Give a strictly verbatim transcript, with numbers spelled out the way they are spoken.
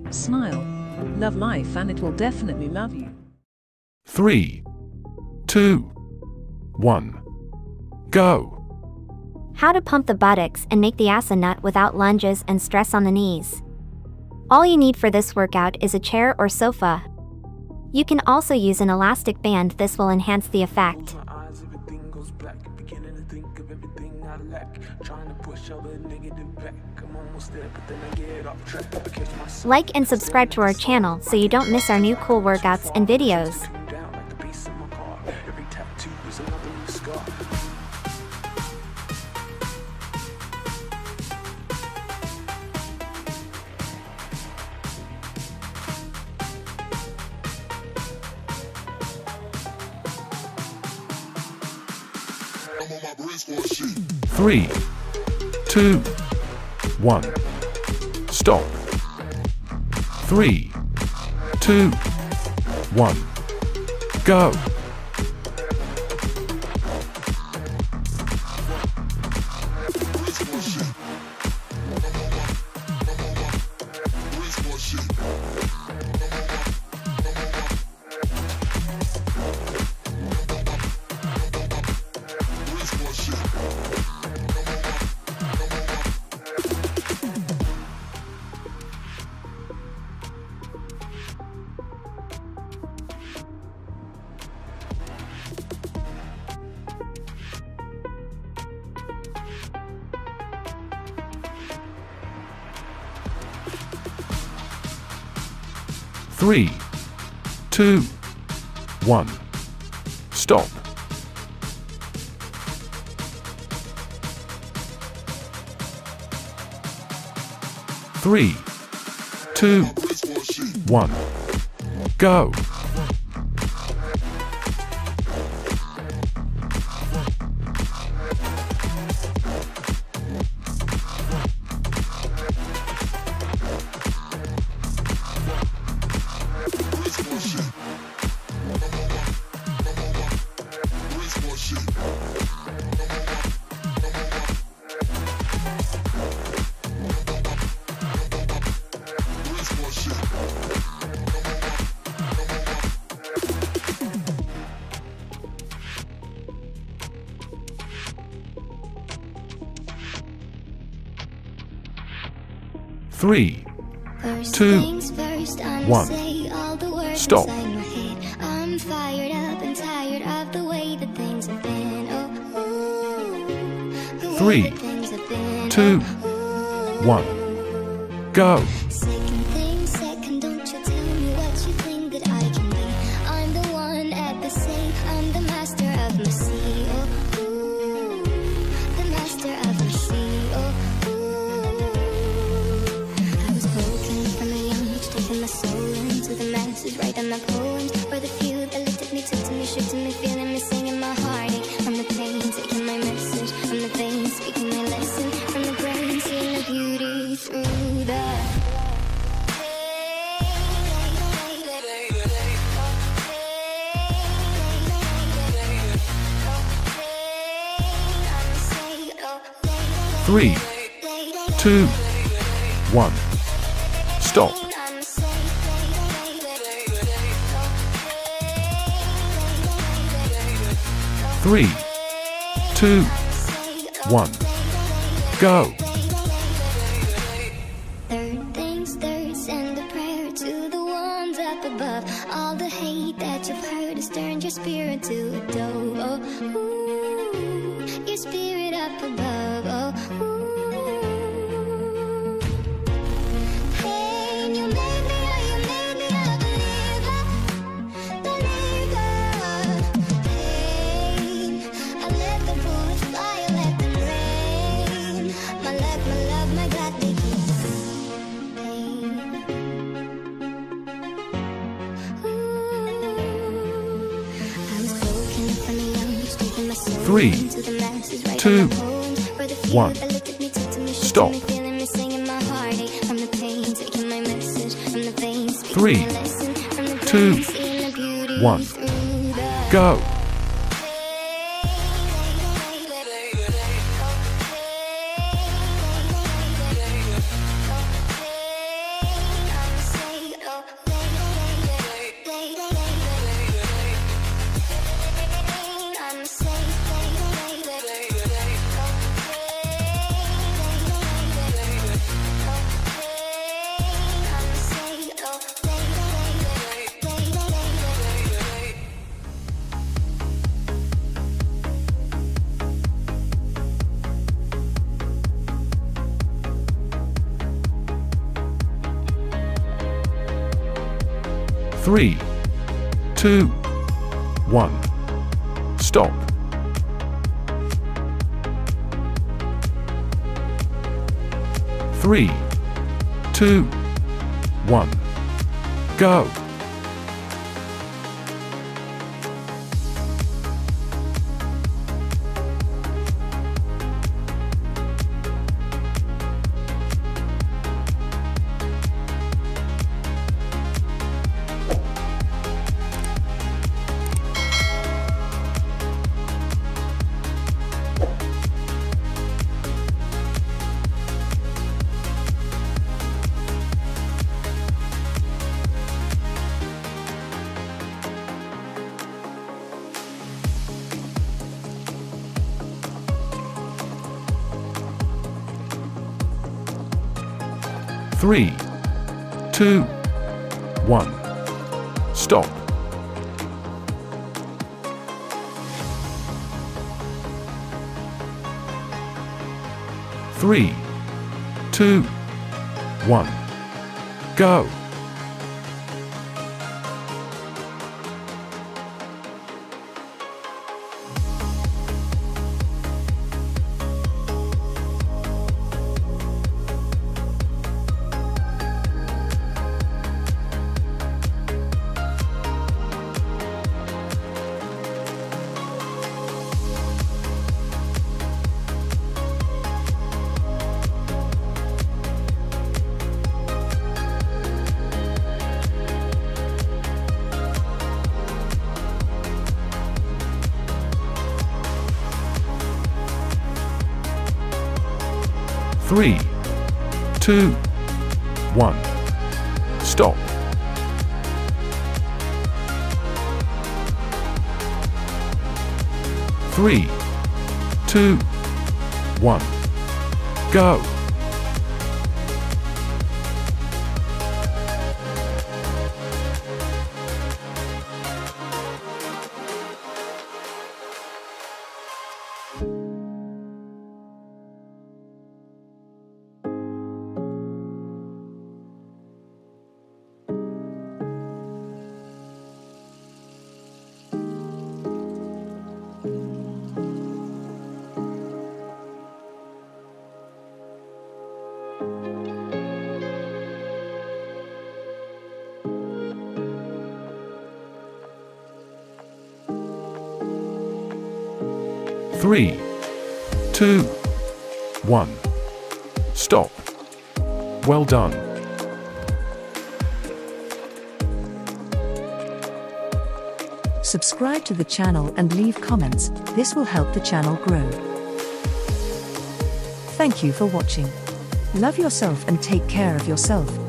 Smile. Love life and it will definitely love you. Three, two, one, go. How to pump the buttocks and make the ass a nut without lunges and stress on the knees. All you need for this workout is a chair or sofa. You can also use an elastic band. This will enhance the effect. Like and subscribe to our channel so you don't miss our new cool workouts and videos. Three, two, one, stop. Three, two, one, go. Three, two, one, stop. Three, two, one, go. Three, two, one, stop. I'm fired up and tired of the way that things have been. Oh, Three, two, one, go. Second thing, second, don't you tell me what you think that I can be. I'm the one at the same, I'm the master of my sea. Oh, ooh, the master of my sea. Oh, my soul into the masses, writing my poems for the few that looked at me, took to me, shook to me, feeling me, singing my heartache. From the pain, taking my message, from the vein, speaking my lesson, from the brain, seeing the beauty through the Three, two, one, stop. Three, two, one, go. Third things third, send a prayer to the ones up above. All the hate that you've heard has turned your spirit to a dove. Oh, ooh, your spirit up above. Oh, ooh. Pain, you made me, oh, you made me a believer, believer. Pain, I let the bullets fly, I let them rain. My love, my love, my God, they keep pain. Ooh, I was broken from a young age, taking my soul Three, into the masses, writing two, my poems for the few one, that looked at me, took to me, shook to stop. me, feeling me, singing my heartache. From the pain, taking my message, from the veins, speaking Three, my lesson, from the two, brain, seeing the beauty one, through the go. I'm Three, two, one, stop. Three, two, one, go. Three, two, one, stop. Three, two, one, go. Three, two, one, stop. Three, two, one, go. Three, two, one, stop. Well done. Subscribe to the channel and leave comments. This will help the channel grow. Thank you for watching. Love yourself and take care of yourself.